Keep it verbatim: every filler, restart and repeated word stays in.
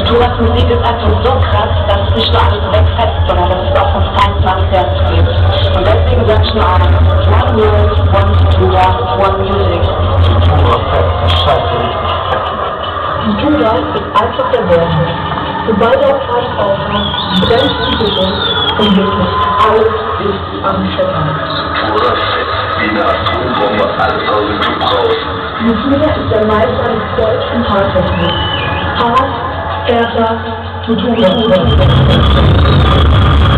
Futuras Musik ist einfach so krass, dass es nicht nur alles wegfetzt, sondern dass es auch vom Feinsten ans Herz geht. Und deswegen sag ich mal, one world, one Futura, one music. Futura fetzt, scheiße, richtig fett. Futura ist einfach der Werte. Sobald der Kreis aufmacht, brennt Futura und wirklich alles ist am Scheppern. Futura fetzt wie eine Atombombe, alles aus dem Club raus. Futura ist der Meister des deutschen Hardtechnik. Hard, härter, Futura.